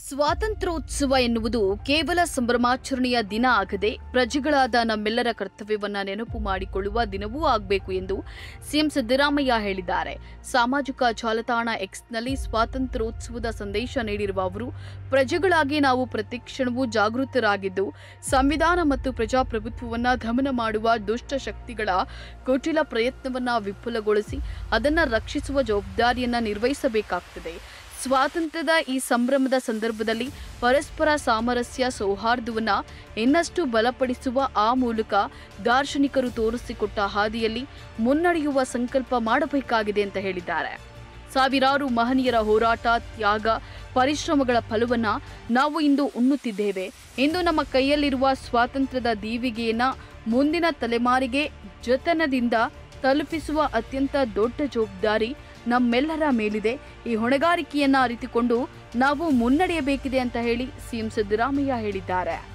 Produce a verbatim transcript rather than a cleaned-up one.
ಸ್ವಾತಂತ್ರ್ಯೋತ್ಸವ ಎನ್ನುವುದು ಕೇವಲ ಸಂಭ್ರಮಾಚರಣೆಯ ದಿನ ಆಗದೆ ಪ್ರಜೆಗಳಾದ ನಮ್ಮೆಲ್ಲರ ಕರ್ತವ್ಯವನ್ನ ನೆನಪು ಮಾಡಿಕೊಳ್ಳುವ ದಿನವೂ ಆಗಬೇಕು ಎಂದು ಸಿಎಂ ಸಿದ್ದರಾಮಯ್ಯ ಹೇಳಿದ್ದಾರೆ. ಸಾಮಾಜಿಕ ಜಾಲತಾಣ ಎಕ್ಸ್ನಲ್ಲಿ ಸ್ವಾತಂತ್ರ್ಯೋತ್ಸವದ ಸಂದೇಶ ನೀಡಿರುವ ಅವರು, ಪ್ರಜೆಗಳಾಗಿ ನಾವು ಪ್ರತಿಕ್ಷಣವೂ ಜಾಗೃತರಾಗಿದ್ದು ಸಂವಿಧಾನ ಮತ್ತು ಪ್ರಜಾಪ್ರಭುತ್ವವನ್ನ ದಮನ ಮಾಡುವ ದುಷ್ಟ ಶಕ್ತಿಗಳ ಕುಟಿಲ ಪ್ರಯತ್ನವನ್ನ ವಿಫಲಗೊಳಿಸಿ ಅದನ್ನು ರಕ್ಷಿಸುವ ಜವಾಬ್ದಾರಿಯನ್ನ ನಿರ್ವಹಿಸಬೇಕಾಗುತ್ತದೆ. ಸ್ವಾತಂತ್ರ್ಯದ ಈ ಸಂಭ್ರಮದ ಸಂದರ್ಭದಲ್ಲಿ ಪರಸ್ಪರ ಸಾಮರಸ್ಯ ಸೌಹಾರ್ದವನ್ನು ಇನ್ನಷ್ಟು ಬಲಪಡಿಸುವ ಆ ಮೂಲಕ ದಾರ್ಶನಿಕರು ತೋರಿಸಿಕೊಟ್ಟ ಹಾದಿಯಲ್ಲಿ ಮುನ್ನಡೆಯುವ ಸಂಕಲ್ಪ ಮಾಡಬೇಕಾಗಿದೆ ಅಂತ ಹೇಳಿದ್ದಾರೆ. ಸಾವಿರಾರು ಮಹನೀಯರ ಹೋರಾಟ, ತ್ಯಾಗ, ಪರಿಶ್ರಮಗಳ ಫಲವನ್ನ ನಾವು ಇಂದು ಉಣ್ಣುತ್ತಿದ್ದೇವೆ. ಇಂದು ನಮ್ಮ ಕೈಯಲ್ಲಿರುವ ಸ್ವಾತಂತ್ರ್ಯದ ದೀವಿಗೆಯನ್ನ ಮುಂದಿನ ತಲೆಮಾರಿಗೆ ಜತನದಿಂದ ತಲುಪಿಸುವ ಅತ್ಯಂತ ದೊಡ್ಡ ಜವಾಬ್ದಾರಿ ನಮ್ಮೆಲ್ಲರ ಮೇಲಿದೆ. ಈ ಹೊಣೆಗಾರಿಕೆಯನ್ನ ಅರಿತುಕೊಂಡು ನಾವು ಮುನ್ನಡೆಯಬೇಕಿದೆ ಅಂತ ಹೇಳಿ ಸಿಎಂ ಸಿದ್ದರಾಮಯ್ಯ ಹೇಳಿದ್ದಾರೆ.